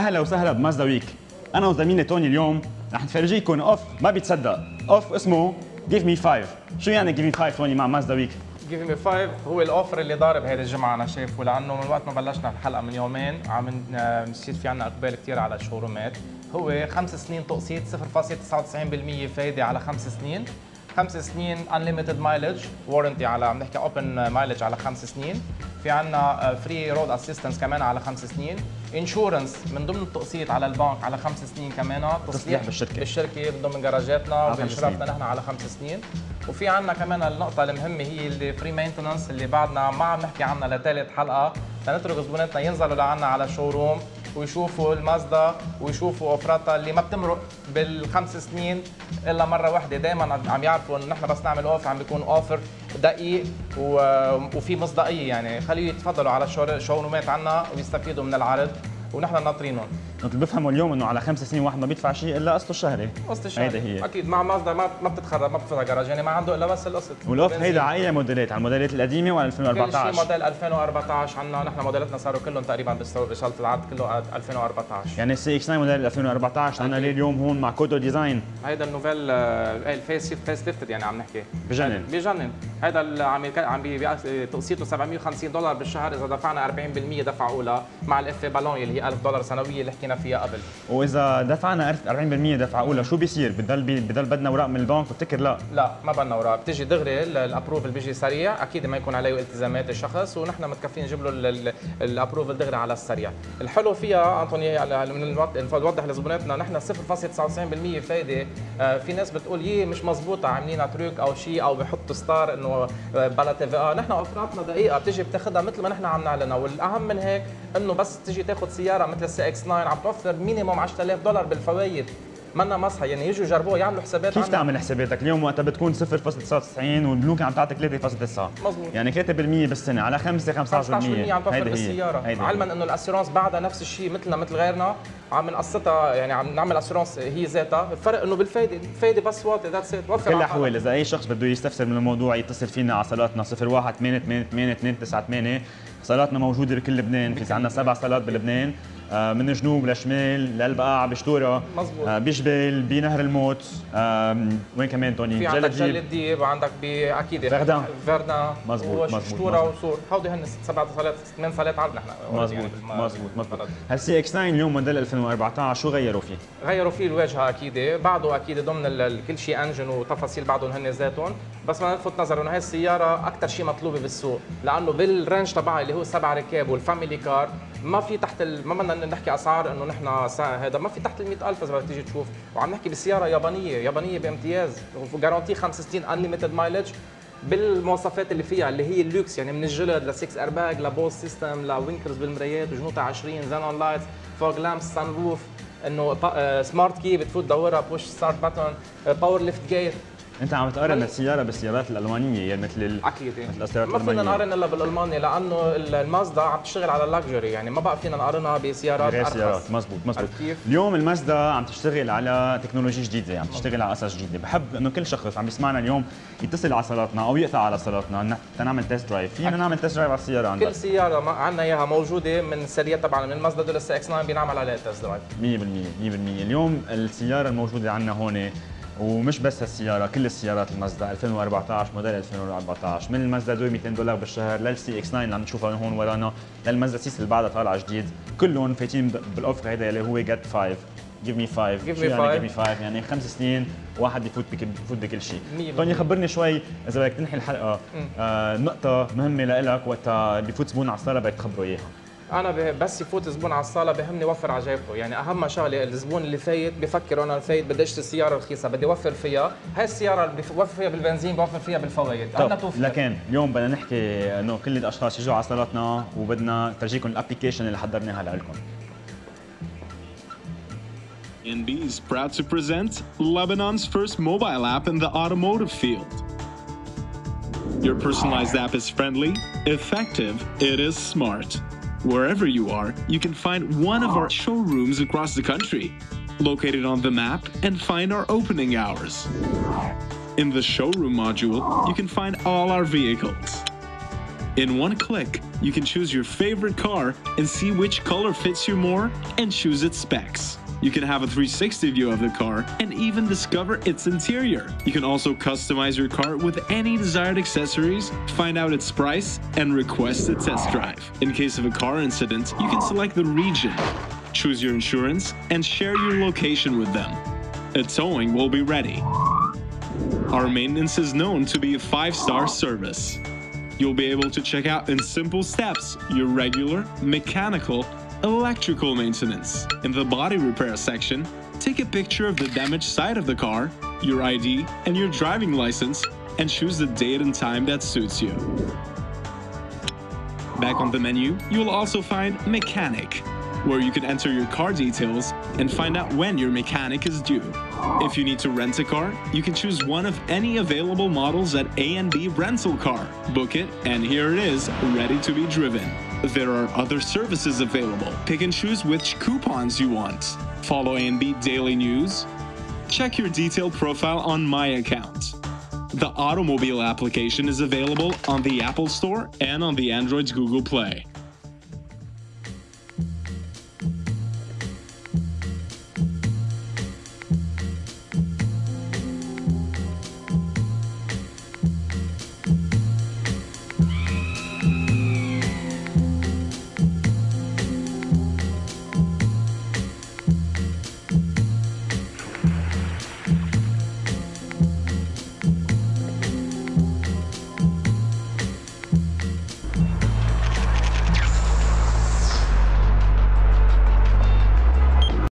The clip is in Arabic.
اهلا وسهلا بمازدا ويك. انا وزميلي توني اليوم رح نفرجيكم اوف ما بيتصدق، اوف اسمه جيف مي 5. شو يعني جيف مي 5 توني مع مازدا ويك؟ جيف مي 5 هو الاوفر اللي ضارب هيدي الجمعه انا شايفه، لانه من وقت ما بلشنا الحلقه من يومين عم نصير في عنا اقبال كثير على الشورومات. هو 5 سنين تقسيط 0.99% فايده على 5 سنين، 5 سنين انليمتد مايلج وارنتي، على عم نحكي اوبن مايلج على 5 سنين، في عنا فري رود اسيستنس كمان على 5 سنين، انشورنس من ضمن التقسيط على البنك على 5 سنين كمان، تصليح بالشركه من ضمن جراجاتنا وباشرافنا نحن على 5 سنين، وفي عنا كمان النقطه المهمه هي اللي فري مينتننس اللي بعدنا ما عم نحكي عنها لثالث حلقه، لنترك زبوناتنا ينزلوا لعنا على الشوروم ويشوفوا المازدا ويشوفوا اوفراتها اللي ما بتمرق بالخمس سنين الا مره واحده. دائما عم يعرفوا انه نحن بس نعمل اوفر عم بيكون اوفر دقيق وفي مصداقيه، يعني خليه يتفضلوا على الشورومات عنا ويستفيدوا من العرض ونحن ناطرينهم. اللي بفهموا اليوم انه على 5 سنين واحد ما بيدفع شيء الا قسطه الشهري. قسط الشهري هيدا هي اكيد. مع مازدا ما بتتخرب، ما بتفتح جراج، يعني ما عنده الا بس القسط. والاوف هيدا على اي موديلات؟ على الموديلات القديمه ولا 2014؟ كل شيء موديل 2014 عنا، نحن موديلاتنا صاروا كلهم تقريبا بشغله العرض كله 2014. يعني السي اكس 9 موديل 2014 عندنا ليه اليوم هون مع كودو ديزاين. هيدا النوفيل الفيس ليفتد، يعني عم نحكي بجنن. هيدا اللي عم تقسيطه $750 بالشهر اذا دفعنا 40% دفعه اولى مع الاف بالون اللي هي $1000 سنويه اللي حكينا فيها قبل. واذا دفعنا 40% دفعه اولى شو بيصير؟ بضل بدنا اوراق من البنك؟ بفتكر لا ما بدنا اوراق، بتيجي دغري الابروفل بيجي سريع، اكيد ما يكون عليه التزامات الشخص ونحن متكفين نجيب له الابروفل دغري على السريع. الحلو فيها انطوني من نوضح لزبوناتنا نحن 0.99% فايده. في ناس بتقول مش مزبوطه عاملينها تروك او شيء او بحطوا ستار انه بلا تي في. نحن اوفراتنا دقيقه بتيجي بتاخذها مثل ما نحن عم نعلنها، والاهم من هيك انه بس تيجي تاخذ سياره مثل السي اكس 9 عم توفر مينيموم $10,000 بالفوائد. منا مصحى، يعني يجوا يجربوها يعملوا حسابات. كيف تعمل حساباتك اليوم وقتها بتكون 0.99 والبنوك عم تعطيك 3.9؟ مظبوط، يعني 3% بالسنه على 15% عم توفر بالسياره، علما انه الاسيرونس بعدها نفس الشيء مثل غيرنا عم نقسطها، يعني عم نعمل اسيرونس هي ذاتها. الفرق انه بالفايده، الفايده بس واطي ذاتس ات. بكل الاحوال اذا اي شخص بده يستفسر من الموضوع يتصل فينا على صالاتنا 01-888-298. صالاتنا موجوده بكل لبنان، في عندنا 7 صالات بلبنان، من الجنوب لشمال للبقاع بشطوره، بجبل، بنهر الموت، وين كمان توني؟ في عندك جلة ديب، وعندك اكيد فردان مظبوط وشطوره وصور. هودي هن 7 صالات 8 صالات عرض نحن. مظبوط. هالسي اكس 9 اليوم موديل 2014 شو غيروا فيه؟ غيروا فيه الواجهه اكيد، بعده اكيد ضمن كل شيء انجن وتفاصيل بعدهم هن ذاتهم، بس ما نلفت نظر انه هاي السياره اكثر شيء مطلوبه بالسوق، لانه بالرينج تبعها اللي هو 7 ركاب والفاميلي كار ما في تحت ما بدنا نحكي اسعار انه نحن هذا ما في تحت ال 100,000 اذا بدك تيجي تشوف، وعم نحكي بسياره يابانيه بامتياز، وجارانتي 5 سنين انليمتد مايلج بالمواصفات اللي فيها اللي هي اللوكس، يعني من الجلد ل6 ايرباج لبوز سيستم لوينكرز بالمرايات وجنوطها 20 زينون لايتس فوق لامس سان روف، انه سمارت كي بتفوت تدورها بوش ستارت باتون، باور ليفت جير. انت عم تقارن السياره بالسيارات الالمانيه، يعني اكيد مثل السيارات ما فينا نقارن الا بالالماني، لانه المازدا عم تشتغل على اللاكجري، يعني ما بقى فينا نقارنها بسيارات ارخص. مزبوط. اليوم المازدا عم تشتغل على تكنولوجيا جديده، عم تشتغل على اساس جديد. بحب انه كل شخص عم يسمعنا اليوم يتصل على صالاتنا او يقطع على صالاتنا نعمل تيست درايف. فينا نعمل تيست درايف على السياره عندك؟ كل سياره عندنا اياها موجوده من السيارات تبعنا، من المازدا دول السي اكس 9 بينعمل عليها تيست درايف 100%. اليوم السياره الموجوده عندنا هون، ومش بس هالسياره، كل السيارات المازدا 2014 موديل 2014 من المازدا دوي $200 بالشهر للسي اكس 9 اللي عم نشوفها هون ورانا، للمازدا 6 اللي بعدها طالعه جديد، كلهم فايتين بالاوفر هيدا اللي هو جيت 5 جيف مي 5. يعني 5 يعني 5 سنين واحد بفوت بكل شيء. توني خبرني شوي اذا بدك تنهي الحلقه، نقطه مهمه لإلك وقتها بفوت زبون على الصاله بدك تخبره اياها. انا بس يفوت زبون على الصاله بهمني وفر عجايبته، يعني اهم شغله الزبون اللي فايت بفكر انا فايت بدي اشتري سياره رخيصه بدي اوفر فيها، هاي السياره اللي بوفر فيها بالبنزين بوفر فيها بالفوائد. لكن اليوم بدنا نحكي انه كل الاشخاص يجوا على صالاتنا وبدنا نفرجيكم الابلكيشن اللي حضرناها لكم. ENB is proud to present Lebanon's first mobile app in the automotive field. Your personalized app is friendly, effective, it is smart. Wherever you are, you can find one of our showrooms across the country. Located on the map and find our opening hours. In the showroom module, you can find all our vehicles. In one click, you can choose your favorite car and see which color fits you more and choose its specs. You can have a 360 view of the car and even discover its interior. You can also customize your car with any desired accessories, find out its price, and request a test drive. In case of a car incident, you can select the region, choose your insurance, and share your location with them. A towing will be ready. Our maintenance is known to be a 5-star service. You'll be able to check out in simple steps your regular, mechanical, electrical maintenance. In the body repair section, take a picture of the damaged side of the car, your ID, and your driving license, and choose the date and time that suits you. Back on the menu, you will also find Mechanic, where you can enter your car details and find out when your mechanic is due. If you need to rent a car, you can choose one of any available models at A&B Rental Car. Book it, and here it is, ready to be driven. There are other services available. Pick and choose which coupons you want. Follow A&B Daily News. Check your detailed profile on My Account. The Automobile application is available on the Apple Store and on the Android's Google Play.